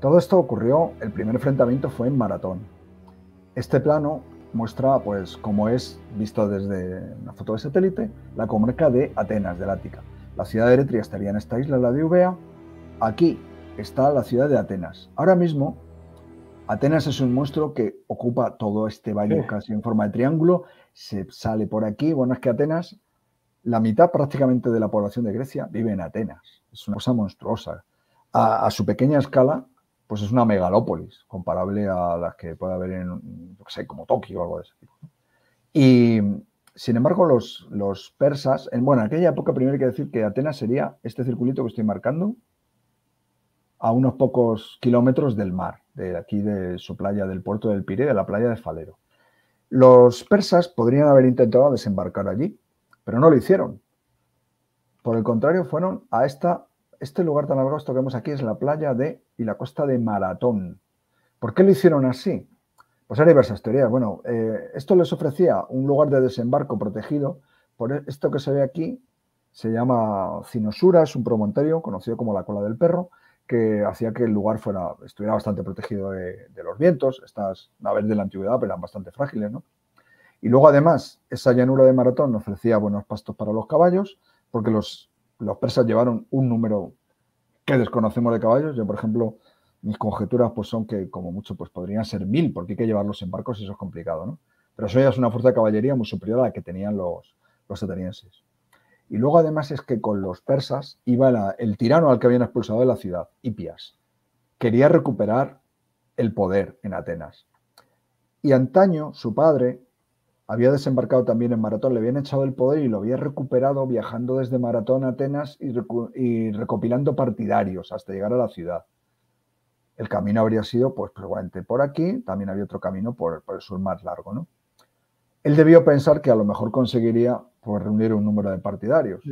Todo esto ocurrió, el primer enfrentamiento fue en Maratón. Este plano muestra, pues, como es visto desde una foto de satélite, la comarca de Atenas, del Ática. La ciudad de Eretria estaría en esta isla, la de Eubea. Aquí está la ciudad de Atenas. Ahora mismo, Atenas es un monstruo que ocupa todo este valle casi en forma de triángulo, se sale por aquí. Bueno, es que Atenas, la mitad prácticamente de la población de Grecia vive en Atenas. Es una cosa monstruosa. A su pequeña escala, pues es una megalópolis, comparable a las que puede haber en, yo qué sé, como Tokio o algo de ese tipo. Y, sin embargo, los persas, en aquella época primero hay que decir que Atenas sería este circulito que estoy marcando, a unos pocos kilómetros del mar, de aquí de su playa, del puerto del Pireo, de la playa de Falero. Los persas podrían haber intentado desembarcar allí, pero no lo hicieron. Por el contrario, fueron a este lugar tan largo, esto que vemos aquí es la playa y la costa de Maratón. ¿Por qué lo hicieron así? Pues hay diversas teorías. Bueno, esto les ofrecía un lugar de desembarco protegido. Por esto que se ve aquí se llama Cinosura, es un promontorio conocido como la cola del perro, que hacía que el lugar estuviera bastante protegido de los vientos. Estas naves de la antigüedad pero eran bastante frágiles, ¿no? Y luego, además, esa llanura de Maratón ofrecía buenos pastos para los caballos, porque los persas llevaron un número que desconocemos de caballos. Yo, por ejemplo, mis conjeturas pues son que como mucho pues podrían ser 1000, porque hay que llevarlos en barcos y eso es complicado, ¿no? Pero eso ya es una fuerza de caballería muy superior a la que tenían los atenienses. Y luego, además, es que con los persas iba el tirano al que habían expulsado de la ciudad, Hipias. Quería recuperar el poder en Atenas. Y antaño, su padre había desembarcado también en Maratón, le habían echado el poder y lo había recuperado viajando desde Maratón a Atenas y recopilando partidarios hasta llegar a la ciudad. El camino habría sido, pues, probablemente por aquí, también había otro camino por el sur más largo, ¿no? Él debió pensar que a lo mejor conseguiría, pues, reunir un número de partidarios.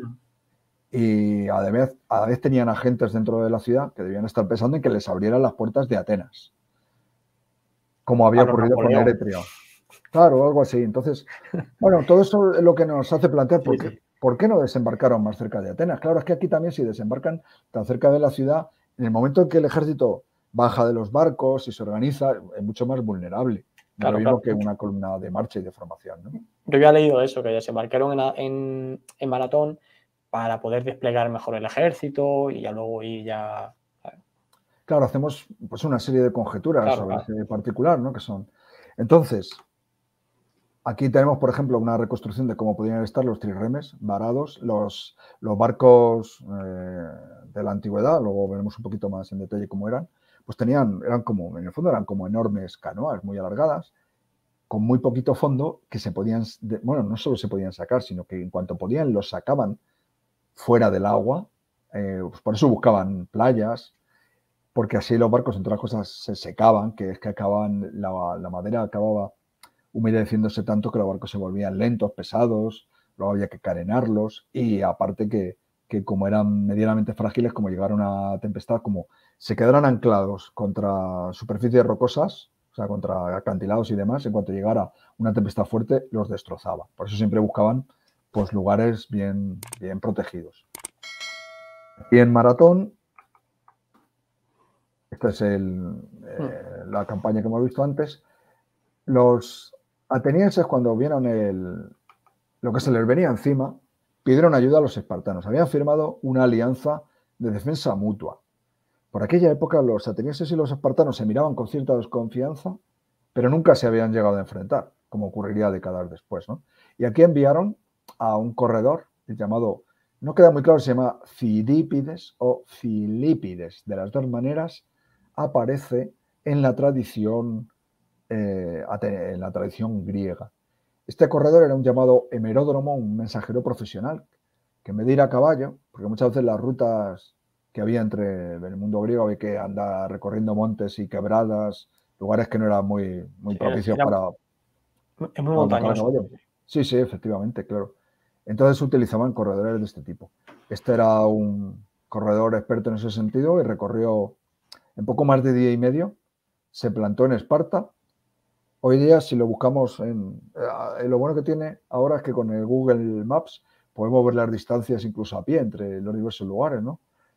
Y a la vez tenían agentes dentro de la ciudad que debían estar pensando en que les abrieran las puertas de Atenas, como había ocurrido con Eretria. Claro, algo así. Entonces, bueno, todo eso es lo que nos hace plantear ¿por qué no desembarcaron más cerca de Atenas? Claro, es que aquí también si desembarcan tan cerca de la ciudad, en el momento en que el ejército baja de los barcos y se organiza, es mucho más vulnerable. No es lo mismo que una columna de marcha y de formación, ¿no? Yo había leído eso, que desembarcaron en Maratón para poder desplegar mejor el ejército y ya luego ir ya... Claro, hacemos pues una serie de conjeturas sobre ese particular, ¿no? Que son. Entonces, aquí tenemos, por ejemplo, una reconstrucción de cómo podían estar los trirremes varados, los barcos de la antigüedad, luego veremos un poquito más en detalle cómo eran, pues eran como, en el fondo eran como enormes canoas muy alargadas, con muy poquito fondo, que se podían, no solo se podían sacar, sino que en cuanto podían los sacaban fuera del agua, pues por eso buscaban playas, porque así los barcos, entre otras cosas, se secaban, que es que la madera acababa humedeciéndose tanto que los barcos se volvían lentos, pesados, luego había que carenarlos y aparte que como eran medianamente frágiles, como llegaron a tempestad, como se quedaran anclados contra superficies rocosas, o sea, contra acantilados y demás, en cuanto llegara una tempestad fuerte, los destrozaba. Por eso siempre buscaban pues lugares bien protegidos. Y en Maratón, esta es la campaña que hemos visto antes, los atenienses, cuando vieron lo que se les venía encima, pidieron ayuda a los espartanos. Habían firmado una alianza de defensa mutua. Por aquella época los atenienses y los espartanos se miraban con cierta desconfianza, pero nunca se habían llegado a enfrentar, como ocurriría décadas después, ¿no? Y aquí enviaron a un corredor llamado, no queda muy claro si se llama Fidípides o Filipides. De las dos maneras aparece en la tradición griega. Este corredor era un llamado hemeródromo, un mensajero profesional, que en vez de ir a caballo, porque muchas veces las rutas que había entre el mundo griego había que andar recorriendo montes y quebradas, lugares que no eran muy propicios para montar a caballo. Sí, efectivamente, claro. Entonces utilizaban corredores de este tipo. Este era un corredor experto en ese sentido y recorrió en poco más de día y medio, se plantó en Esparta. Hoy día, si lo buscamos lo bueno que tiene ahora es que con el Google Maps podemos ver las distancias incluso a pie entre los diversos lugares, ¿no?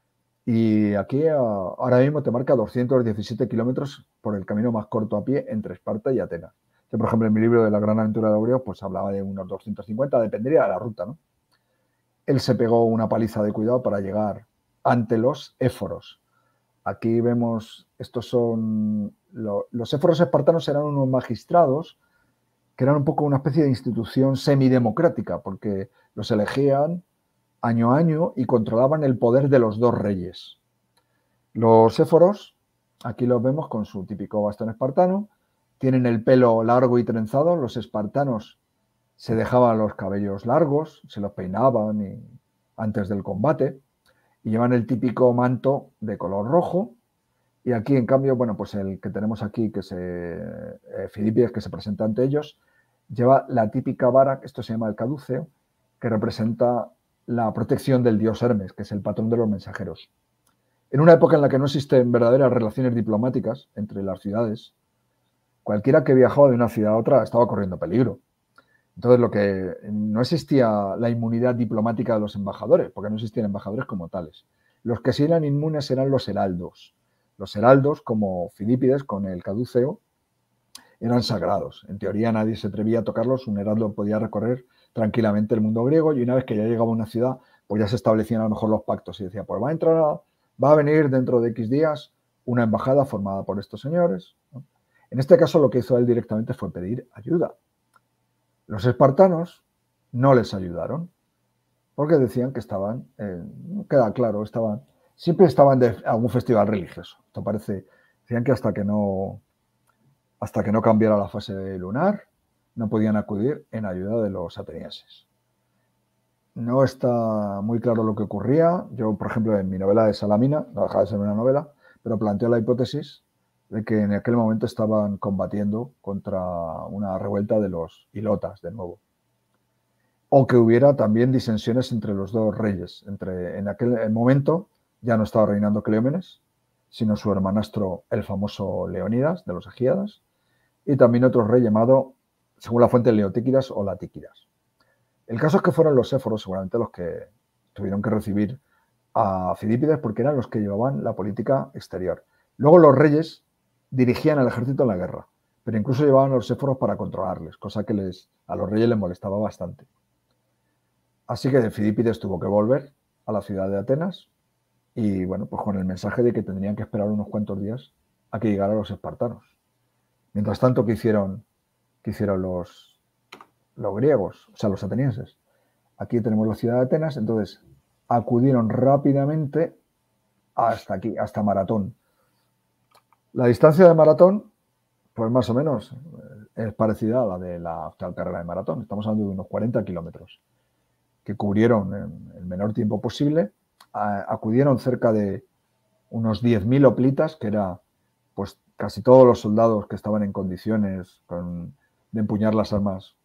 Y aquí ahora mismo te marca 217 kilómetros por el camino más corto a pie entre Esparta y Atenas. Que, por ejemplo, en mi libro de La gran aventura de los griegos, pues hablaba de unos 250, dependería de la ruta, ¿no? Él se pegó una paliza de cuidado para llegar ante los éforos. Aquí vemos, estos son, los éforos espartanos eran unos magistrados que eran un poco una especie de institución semidemocrática, porque los elegían año a año y controlaban el poder de los dos reyes. Los éforos, aquí los vemos con su típico bastón espartano, tienen el pelo largo y trenzado. Los espartanos se dejaban los cabellos largos, se los peinaban antes del combate, y llevan el típico manto de color rojo. Y aquí, en cambio, bueno, pues el que tenemos aquí, que es Filipides, que se presenta ante ellos, lleva la típica vara, esto se llama el caduceo, que representa la protección del dios Hermes, que es el patrón de los mensajeros. En una época en la que no existen verdaderas relaciones diplomáticas entre las ciudades, cualquiera que viajaba de una ciudad a otra estaba corriendo peligro. Entonces, lo que no existía la inmunidad diplomática de los embajadores, porque no existían embajadores como tales. Los que sí eran inmunes eran los heraldos. Los heraldos, como Filipides con el caduceo, eran sagrados. En teoría nadie se atrevía a tocarlos, un heraldo podía recorrer tranquilamente el mundo griego, y una vez que ya llegaba a una ciudad, pues ya se establecían a lo mejor los pactos y decía, pues va a venir dentro de X días una embajada formada por estos señores, ¿no? En este caso lo que hizo él directamente fue pedir ayuda. Los espartanos no les ayudaron porque decían que estaban, no queda claro, siempre estaban de algún festival religioso. Esto parece, decían que hasta que no cambiara la fase lunar, no podían acudir en ayuda de los atenienses. No está muy claro lo que ocurría. Yo, por ejemplo, en mi novela de Salamina, no deja de ser una novela, pero planteo la hipótesis de que en aquel momento estaban combatiendo contra una revuelta de los ilotas, de nuevo. O que hubiera también disensiones entre los dos reyes. En aquel momento ya no estaba reinando Cleómenes, sino su hermanastro, el famoso Leónidas, de los Egíadas, y también otro rey llamado, según la fuente, Leotíquidas o Latíquidas. El caso es que fueron los éforos seguramente los que tuvieron que recibir a Filipides, porque eran los que llevaban la política exterior. Luego los reyes dirigían al ejército en la guerra, pero incluso llevaban a los éforos para controlarles, cosa que a los reyes les molestaba bastante. Así que Filipides tuvo que volver a la ciudad de Atenas y, bueno, pues con el mensaje de que tendrían que esperar unos cuantos días a que llegaran los espartanos. Mientras tanto, ¿qué hicieron los griegos, o sea, los atenienses? Aquí tenemos la ciudad de Atenas, entonces acudieron rápidamente hasta aquí, hasta Maratón. La distancia de Maratón, pues más o menos, es parecida a la de la actual carrera de maratón. Estamos hablando de unos 40 kilómetros que cubrieron en el menor tiempo posible. Acudieron cerca de unos 10.000 hoplitas, que era pues casi todos los soldados que estaban en condiciones de empuñar las armas.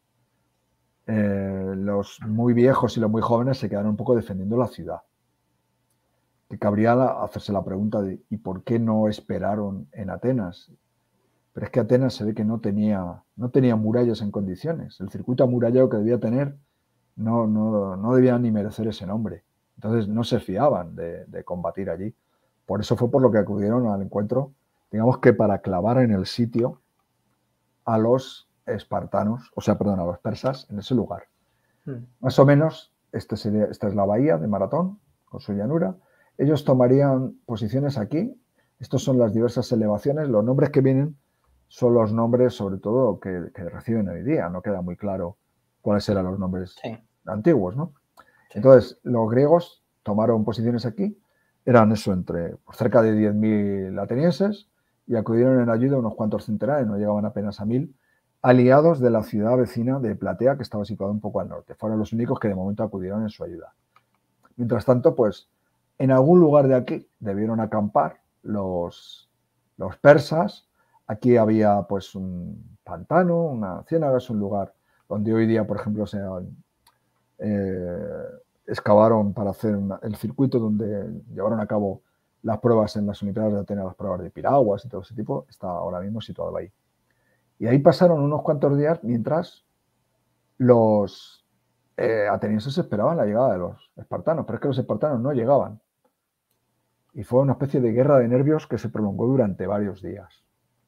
Los muy viejos y los muy jóvenes se quedaron un poco defendiendo la ciudad. Que cabría hacerse la pregunta de ¿y por qué no esperaron en Atenas? Pero es que Atenas se ve que no tenía murallas en condiciones. El circuito amurallado que debía tener no debía ni merecer ese nombre. Entonces no se fiaban de combatir allí. Por eso fue por lo que acudieron al encuentro, digamos que para clavar en el sitio a los espartanos, a los persas en ese lugar. Más o menos, esta es la bahía de Maratón, con su llanura. Ellos tomarían posiciones aquí. Estas son las diversas elevaciones. Los nombres que vienen son los nombres, sobre todo, que reciben hoy día. No queda muy claro cuáles eran los nombres antiguos, ¿no? Sí. Entonces, los griegos tomaron posiciones aquí. Eran eso, cerca de 10.000 atenienses, y acudieron en ayuda a unos cuantos centenares, no llegaban apenas a 1.000, aliados de la ciudad vecina de Platea, que estaba situada un poco al norte. Fueron los únicos que de momento acudieron en su ayuda. Mientras tanto, pues, en algún lugar de aquí debieron acampar los persas. Aquí había pues un pantano, una ciénaga, es un lugar donde hoy día, por ejemplo, se excavaron para hacer el circuito donde llevaron a cabo las pruebas en las Olimpiadas de Atenas, las pruebas de piraguas y todo ese tipo, está ahora mismo situado ahí. Y ahí pasaron unos cuantos días mientras los atenienses esperaban la llegada de los espartanos, pero es que los espartanos no llegaban. y fue una especie de guerra de nervios que se prolongó durante varios días.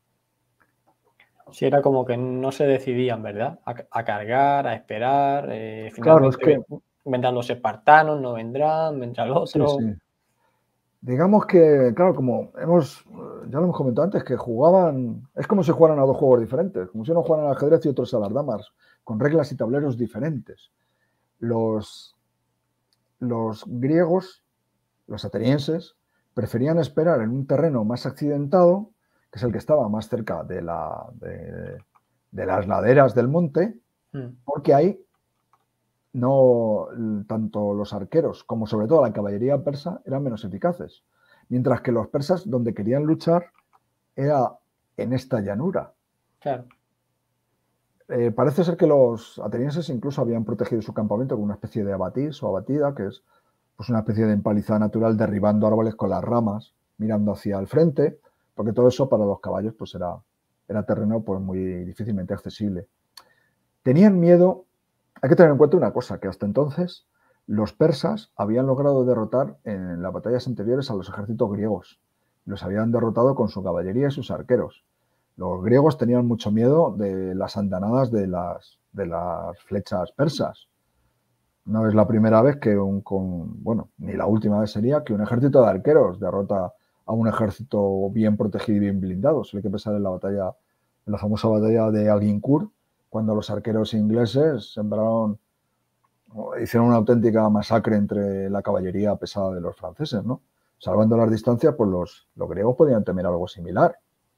Sí, era como que no se decidían, ¿verdad? A cargar, a esperar. Claro, es Finalmente que, vendrán los espartanos, no vendrán, vendrá el sí, otro. sí. Digamos que, claro, ya lo hemos comentado antes, que jugaban, es como si jugaran a dos juegos diferentes, como si uno jugara al ajedrez y otros a las damas, con reglas y tableros diferentes. Los griegos, los atenienses, preferían esperar en un terreno más accidentado, que es el que estaba más cerca de las laderas del monte, porque ahí no tanto los arqueros como sobre todo la caballería persa eran menos eficaces, mientras que los persas donde querían luchar era en esta llanura. Claro. Parece ser que los atenienses incluso habían protegido su campamento con una especie de abatís o abatida, que es pues una especie de empalizada natural derribando árboles con las ramas, mirando hacia el frente, porque todo eso para los caballos pues era terreno pues muy difícilmente accesible. Tenían miedo. Hay que tener en cuenta una cosa, que hasta entonces los persas habían logrado derrotar en las batallas anteriores a los ejércitos griegos. Los habían derrotado con su caballería y sus arqueros. Los griegos tenían mucho miedo de las andanadas de las flechas persas. No es la primera vez que ni la última vez sería que un ejército de arqueros derrota a un ejército bien protegido y bien blindado. Suele que pensar en la famosa batalla de Agincourt, cuando los arqueros ingleses hicieron una auténtica masacre entre la caballería pesada de los franceses, ¿no? Salvando las distancias, pues los griegos podían temer algo similar.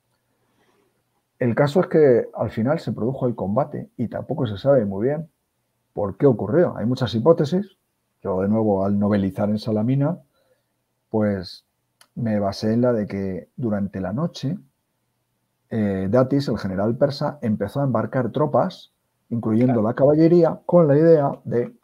El caso es que al final se produjo el combate y tampoco se sabe muy bien por qué ocurrió. Hay muchas hipótesis. Yo, de nuevo, al novelizar en Salamina, pues me basé en la de que durante la noche Datis, el general persa, empezó a embarcar tropas, incluyendo la caballería, con la idea de,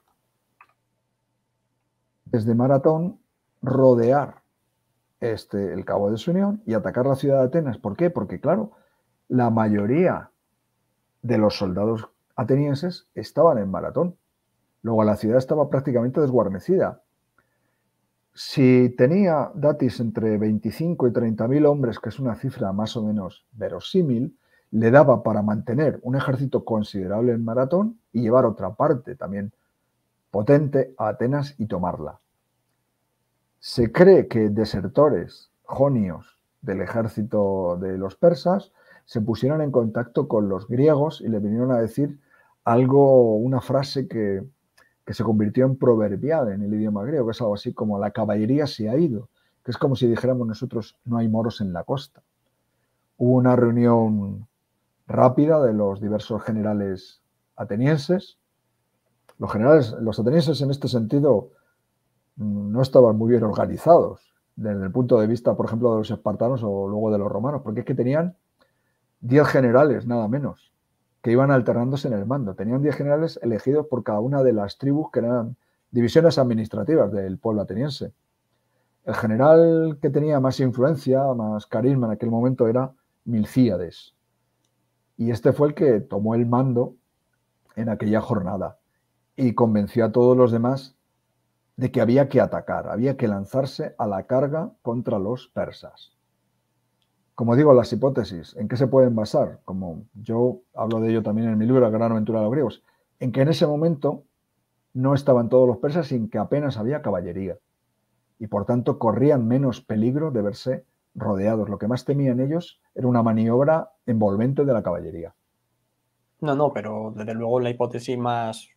desde Maratón, rodear el Cabo de Sunión y atacar la ciudad de Atenas. ¿Por qué? Porque, claro, la mayoría de los soldados atenienses estaban en Maratón. Luego la ciudad estaba prácticamente desguarnecida. Si tenía Datis entre 25 y 30.000 hombres, que es una cifra más o menos verosímil, le daba para mantener un ejército considerable en Maratón y llevar otra parte también potente a Atenas y tomarla. Se cree que desertores jonios del ejército de los persas se pusieron en contacto con los griegos y le vinieron a decir una frase que se convirtió en proverbial en el idioma griego, que es algo así como la caballería se ha ido, que es como si dijéramos nosotros no hay moros en la costa. Hubo una reunión rápida de los diversos generales atenienses. Los atenienses en este sentido no estaban muy bien organizados desde el punto de vista, por ejemplo, de los espartanos o luego de los romanos, porque es que tenían 10 generales, nada menos, que iban alternándose en el mando. Tenían 10 generales elegidos por cada una de las tribus que eran divisiones administrativas del pueblo ateniense. El general que tenía más influencia, más carisma en aquel momento era Milcíades. Y este fue el que tomó el mando en aquella jornada y convenció a todos los demás de que había que atacar, había que lanzarse a la carga contra los persas. Como digo, las hipótesis, ¿en qué se pueden basar? Como yo hablo de ello también en mi libro, La gran aventura de los griegos, en que en ese momento no estaban todos los persas sin que apenas había caballería. Y por tanto corrían menos peligro de verse rodeados. Lo que más temían ellos era una maniobra envolvente de la caballería. No, pero desde luego la hipótesis más,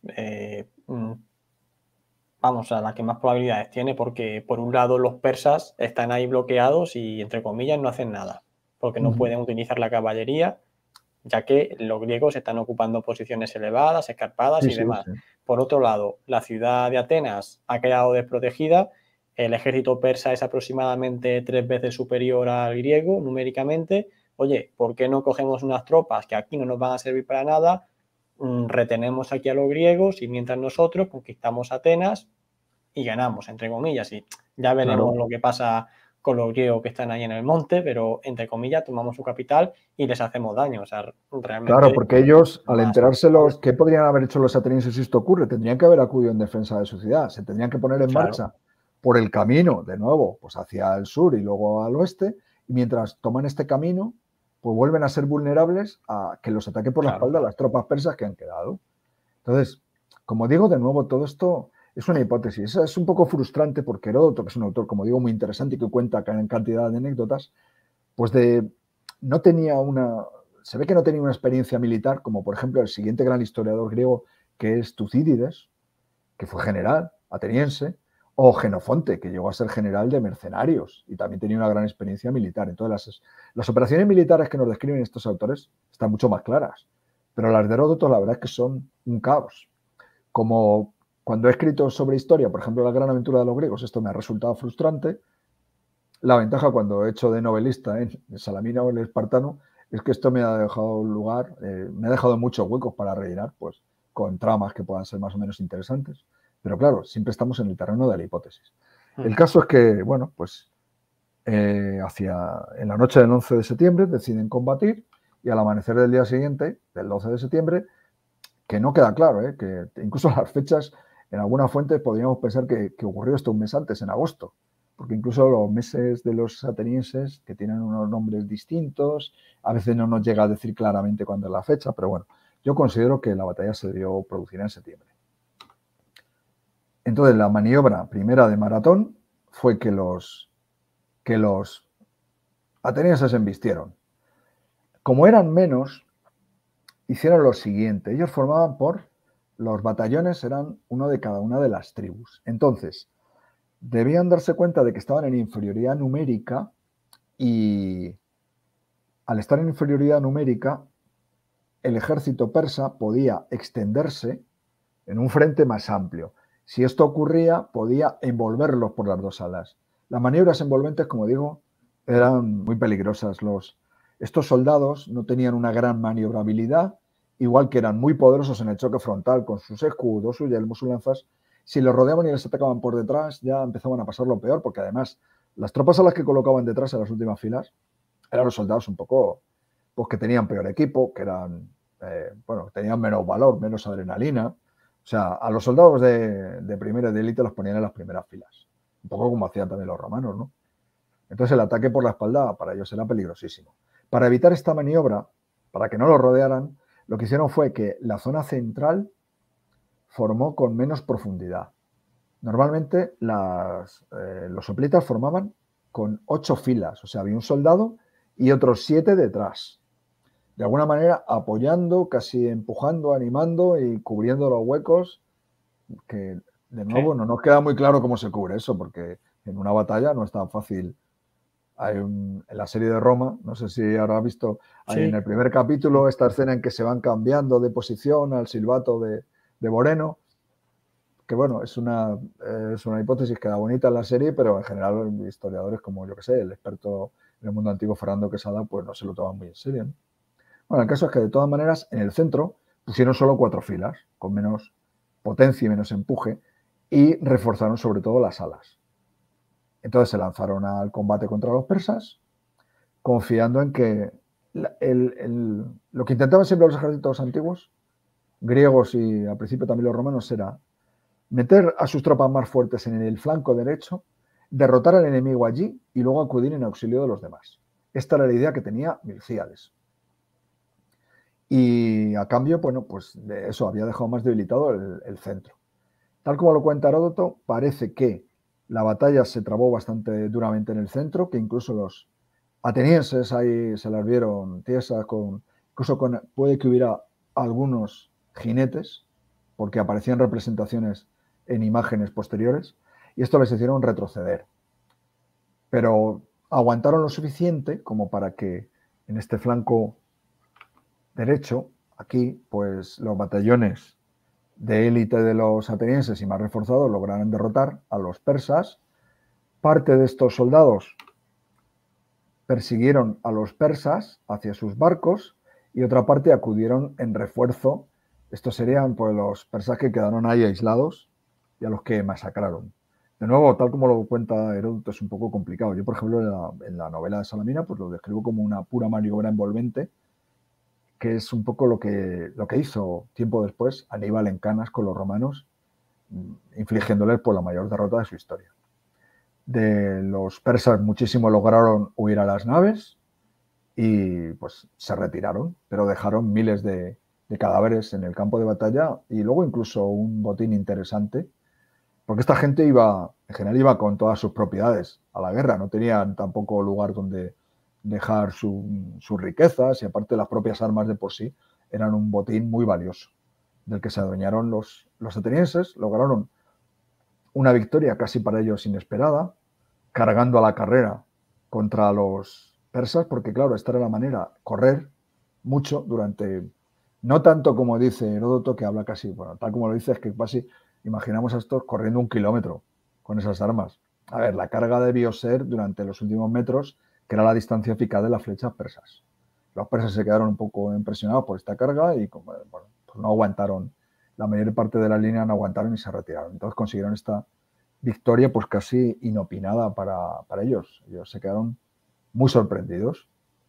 vamos, a la que más probabilidades tiene, porque por un lado los persas están ahí bloqueados y, entre comillas, no hacen nada, porque no pueden utilizar la caballería, ya que los griegos están ocupando posiciones elevadas, escarpadas y demás. Sí. Por otro lado, la ciudad de Atenas ha quedado desprotegida, el ejército persa es aproximadamente 3 veces superior al griego numéricamente. Oye, ¿por qué no cogemos unas tropas que aquí no nos van a servir para nada? Retenemos aquí a los griegos y mientras nosotros conquistamos Atenas y ganamos, entre comillas, y ya veremos lo que pasa con los griegos que están ahí en el monte, pero entre comillas tomamos su capital y les hacemos daño. O sea, realmente. Claro, porque ellos, al enterarse ¿qué podrían haber hecho los atenienses si esto ocurre? Tendrían que haber acudido en defensa de su ciudad, se tendrían que poner en marcha por el camino, de nuevo, pues hacia el sur y luego al oeste, y mientras toman este camino, pues vuelven a ser vulnerables a que los ataque por la espalda las tropas persas que han quedado. Entonces, como digo, de nuevo, todo esto es una hipótesis. Es un poco frustrante porque Heródoto, que es un autor, como digo, muy interesante y que cuenta en cantidad de anécdotas, pues no tenía se ve que no tenía una experiencia militar, como por ejemplo el siguiente gran historiador griego, que es Tucídides, que fue general ateniense, o Jenofonte, que llegó a ser general de mercenarios y también tenía una gran experiencia militar. Entonces, las operaciones militares que nos describen estos autores están mucho más claras, pero las de Heródoto la verdad es que son un caos. Como cuando he escrito sobre historia, por ejemplo, la gran aventura de los griegos, esto me ha resultado frustrante. La ventaja cuando he hecho de novelista en Salamina o el Espartano es que esto me ha dejado me ha dejado muchos huecos para rellenar, pues con tramas que puedan ser más o menos interesantes. Pero claro, siempre estamos en el terreno de la hipótesis. El caso es que, bueno, pues en la noche del 11 de septiembre deciden combatir y al amanecer del día siguiente, del 12 de septiembre, que no queda claro, que incluso las fechas, en algunas fuentes podríamos pensar que ocurrió esto un mes antes, en agosto, porque incluso los meses de los atenienses, que tienen unos nombres distintos, a veces no nos llega a decir claramente cuándo es la fecha, pero bueno, yo considero que la batalla se debió producir en septiembre. Entonces, la maniobra primera de Maratón fue que los atenienses se embistieron. Como eran menos, hicieron lo siguiente. Ellos formaban los batallones eran uno de cada una de las tribus. Entonces, debían darse cuenta de que estaban en inferioridad numérica y al estar en inferioridad numérica, el ejército persa podía extenderse en un frente más amplio. Si esto ocurría, podía envolverlos por las dos alas. Las maniobras envolventes, como digo, eran muy peligrosas. Estos soldados no tenían una gran maniobrabilidad, igual que eran muy poderosos en el choque frontal con sus escudos, sus yelmos, sus lanzas. Si los rodeaban y les atacaban por detrás, ya empezaban a pasar lo peor, porque además las tropas a las que colocaban detrás en las últimas filas eran los soldados un poco, pues que tenían peor equipo, que eran, tenían menos valor, menos adrenalina. O sea, a los soldados de primera y de élite los ponían en las primeras filas. Un poco como hacían también los romanos, ¿no? Entonces el ataque por la espalda para ellos era peligrosísimo. Para evitar esta maniobra, para que no los rodearan, lo que hicieron fue que la zona central formó con menos profundidad. Normalmente los hoplitas formaban con 8 filas, o sea, había un soldado y otros 7 detrás. De alguna manera apoyando, casi empujando, animando y cubriendo los huecos, que de nuevo no nos queda muy claro cómo se cubre eso, porque en una batalla no es tan fácil. En la serie de Roma, no sé si habrá visto, hay en el primer capítulo esta escena en que se van cambiando de posición al silbato de Moreno, que bueno, es una hipótesis que da bonita en la serie, pero en general historiadores como, yo que sé, el experto en el mundo antiguo Fernando Quesada, pues no se lo toman muy en serio, ¿no? Bueno, el caso es que de todas maneras en el centro pusieron solo 4 filas, con menos potencia y menos empuje, y reforzaron sobre todo las alas. Entonces se lanzaron al combate contra los persas, confiando en que lo que intentaban siempre los ejércitos antiguos, griegos y al principio también los romanos, era meter a sus tropas más fuertes en el flanco derecho, derrotar al enemigo allí y luego acudir en auxilio de los demás. Esta era la idea que tenía Milcíades. Y a cambio, bueno, pues de eso había dejado más debilitado el centro. Tal como lo cuenta Heródoto, parece que la batalla se trabó bastante duramente en el centro, que incluso los atenienses ahí se las vieron tiesas, puede que hubiera algunos jinetes, porque aparecían representaciones en imágenes posteriores, y esto les hicieron retroceder. Pero aguantaron lo suficiente como para que en este flanco derecho, aquí, pues los batallones de élite de los atenienses y más reforzados lograron derrotar a los persas. Parte de estos soldados persiguieron a los persas hacia sus barcos y otra parte acudieron en refuerzo. Estos serían pues los persas que quedaron ahí aislados y a los que masacraron. De nuevo, tal como lo cuenta Heródoto, es un poco complicado. Yo, por ejemplo, en la novela de Salamina, pues lo describo como una pura maniobra envolvente, que es un poco lo que hizo tiempo después Aníbal en Canas con los romanos, infligiéndoles por la mayor derrota de su historia. De los persas muchísimos lograron huir a las naves y pues se retiraron, pero dejaron miles de cadáveres en el campo de batalla y luego incluso un botín interesante, porque esta gente iba, en general iba con todas sus propiedades a la guerra, no tenían tampoco lugar donde dejar sus riquezas y aparte las propias armas de por sí eran un botín muy valioso, del que se adueñaron los atenienses, lograron una victoria casi para ellos inesperada, cargando a la carrera contra los persas, porque claro, esta era la manera, correr mucho durante, no tanto como dice Heródoto, que habla casi, bueno, tal como lo dice, es que casi imaginamos a estos corriendo 1 kilómetro con esas armas. A ver, la carga debió ser durante los últimos metros, que era la distancia eficaz de las flechas persas. Los persas se quedaron un poco impresionados por esta carga y como, bueno, pues no aguantaron, la mayor parte de la línea no aguantaron y se retiraron. Entonces consiguieron esta victoria pues casi inopinada para ellos. Ellos se quedaron muy sorprendidos.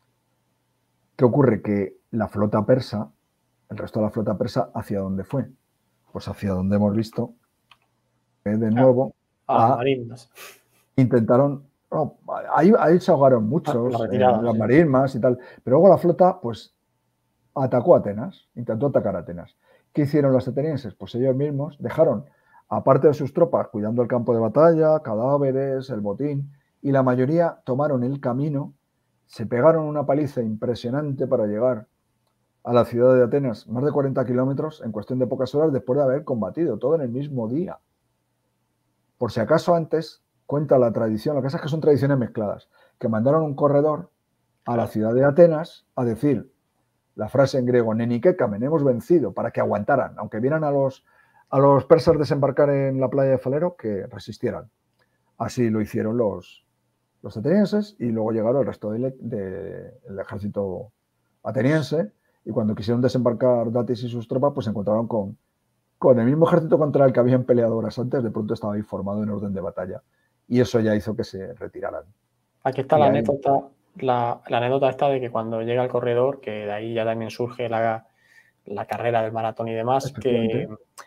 ¿Qué ocurre? Que la flota persa, el resto de la flota persa, ¿hacia dónde fue? Pues hacia donde hemos visto, de nuevo, a las marismas. Intentaron, no, ahí se ahogaron muchos, las marismas y tal, pero luego la flota pues atacó a Atenas, intentó atacar a Atenas. ¿Qué hicieron los atenienses? Pues ellos mismos dejaron, aparte de sus tropas, cuidando el campo de batalla, cadáveres, el botín, y la mayoría tomaron el camino, se pegaron una paliza impresionante para llegar a la ciudad de Atenas, más de 40 kilómetros en cuestión de pocas horas después de haber combatido, todo en el mismo día. Por si acaso antes, cuenta la tradición, lo que pasa es que son tradiciones mezcladas, que mandaron un corredor a la ciudad de Atenas a decir la frase en griego, Nenike kamen, hemos vencido, para que aguantaran, aunque vieran a los persas desembarcar en la playa de Falero, que resistieran. Así lo hicieron los atenienses y luego llegaron el resto del ejército ateniense y cuando quisieron desembarcar Datis y sus tropas, pues se encontraron con el mismo ejército contra el que habían peleado horas antes, de pronto estaba ahí formado en orden de batalla y eso ya hizo que se retiraran. Aquí está la anécdota, la anécdota esta de que cuando llega el corredor, que de ahí ya también surge la carrera del maratón y demás, que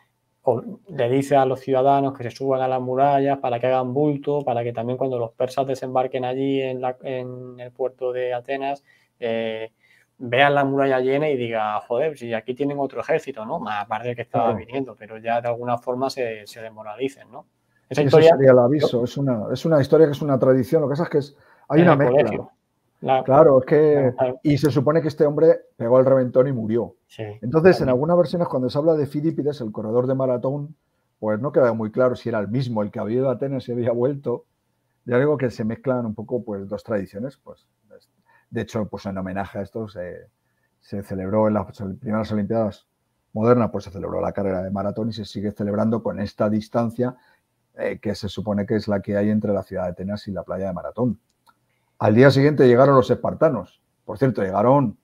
le dice a los ciudadanos que se suban a las murallas para que hagan bulto, para que también cuando los persas desembarquen allí en el puerto de Atenas, vean la muralla llena y digan, joder, si aquí tienen otro ejército, ¿no? Más aparte de que estaba viniendo, pero ya de alguna forma se desmoralicen, ¿no? Esa historia, sería el aviso, es una historia que es una tradición, lo que pasa es que hay una mezcla. Claro, es que... Y se supone que este hombre pegó el reventón y murió. Sí, entonces, en algunas versiones, cuando se habla de Filipides, el corredor de maratón, pues no queda muy claro si era el mismo, el que había ido a Atenas y había vuelto. Ya digo que se mezclan un poco pues dos tradiciones. Pues, de hecho, pues en homenaje a esto se celebró en las primeras Olimpiadas modernas, pues se celebró la carrera de maratón y se sigue celebrando con esta distancia que se supone que es la que hay entre la ciudad de Atenas y la playa de Maratón. Al día siguiente llegaron los espartanos. Por cierto, llegaron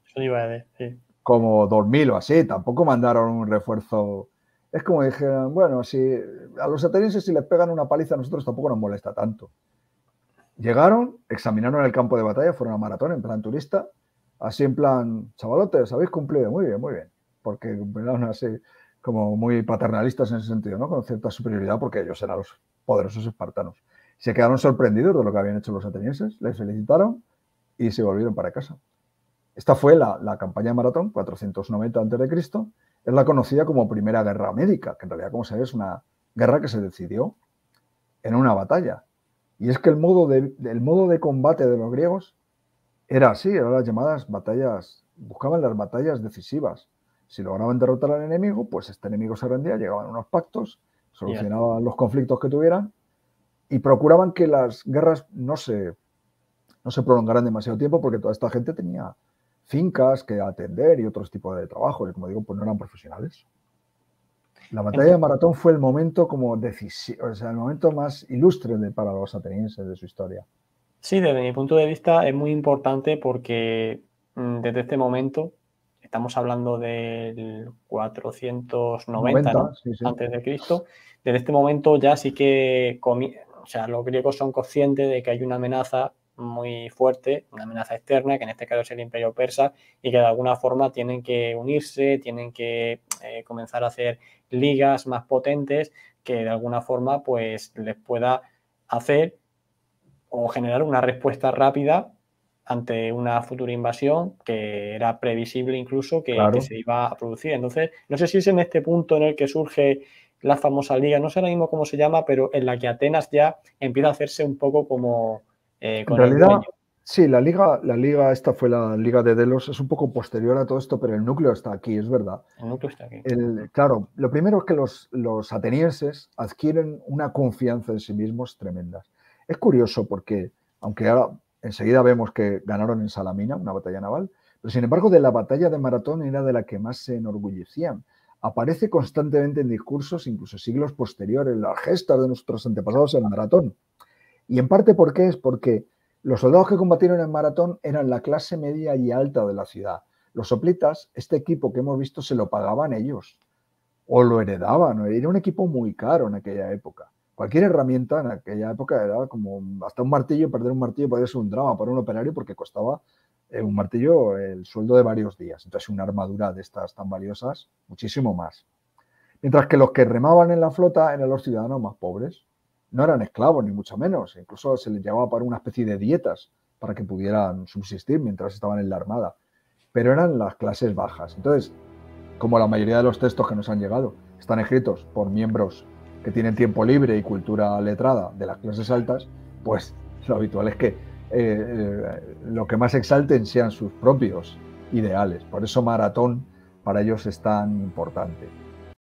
como 2000 o así. Tampoco mandaron un refuerzo. Es como dijeron, bueno, si a los atenienses si les pegan una paliza a nosotros tampoco nos molesta tanto. Llegaron, examinaron el campo de batalla, fueron a Maratón en plan turista, así en plan, chavalotes, habéis cumplido, muy bien, muy bien. Porque eran así como muy paternalistas en ese sentido, ¿no? Con cierta superioridad porque ellos eran los poderosos espartanos. Se quedaron sorprendidos de lo que habían hecho los atenienses, les felicitaron y se volvieron para casa. Esta fue la campaña de Maratón, 490 a.C., es la conocida como Primera Guerra Médica, que en realidad, como sabéis, es una guerra que se decidió en una batalla. Y es que el modo de combate de los griegos era así, eran las llamadas batallas, buscaban las batallas decisivas. Si lograban derrotar al enemigo, pues este enemigo se rendía, llegaban a unos pactos, solucionaban los conflictos que tuvieran y procuraban que las guerras no se prolongaran demasiado tiempo porque toda esta gente tenía fincas que atender y otros tipos de trabajo y como digo, pues no eran profesionales. La batalla de Maratón fue el momento como decisivo, o sea, el momento más ilustre para los atenienses de su historia. Sí, desde mi punto de vista es muy importante porque desde este momento, estamos hablando del 490, ¿no? Sí, sí. Antes de Cristo, desde este momento ya sí que, o sea, los griegos son conscientes de que hay una amenaza muy fuerte, una amenaza externa, que en este caso es el Imperio Persa, y que de alguna forma tienen que unirse, tienen que comenzar a hacer ligas más potentes que de alguna forma pues les pueda hacer o generar una respuesta rápida ante una futura invasión que era previsible incluso que Claro. se iba a producir. Entonces, no sé si es en este punto en el que surge la famosa liga, no sé ahora mismo cómo se llama, pero en la que Atenas ya empieza a hacerse un poco como En con el realidad, dueño. sí, la liga, esta fue la Liga de Delos, es un poco posterior a todo esto, pero el núcleo está aquí, es verdad. El núcleo está aquí. Claro, lo primero es que los atenienses adquieren una confianza en sí mismos tremenda. Es curioso porque, aunque ahora enseguida vemos que ganaron en Salamina, una batalla naval, pero sin embargo de la batalla de Maratón era de la que más se enorgullecían. Aparece constantemente en discursos, incluso siglos posteriores, las gestas de nuestros antepasados en Maratón. Y en parte, ¿por qué? Es porque los soldados que combatieron en Maratón eran la clase media y alta de la ciudad. Los soplitas, este equipo que hemos visto, se lo pagaban ellos o lo heredaban. Era un equipo muy caro en aquella época. Cualquier herramienta en aquella época era como hasta un martillo, perder un martillo podía ser un drama para un operario porque costaba un martillo el sueldo de varios días. Entonces una armadura de estas tan valiosas, muchísimo más. Mientras que los que remaban en la flota eran los ciudadanos más pobres. No eran esclavos, ni mucho menos. Incluso se les llevaba para una especie de dietas para que pudieran subsistir mientras estaban en la armada. Pero eran las clases bajas. Entonces, como la mayoría de los textos que nos han llegado están escritos por miembros que tienen tiempo libre y cultura letrada de las clases altas, pues lo habitual es que lo que más exalten sean sus propios ideales. Por eso Maratón para ellos es tan importante.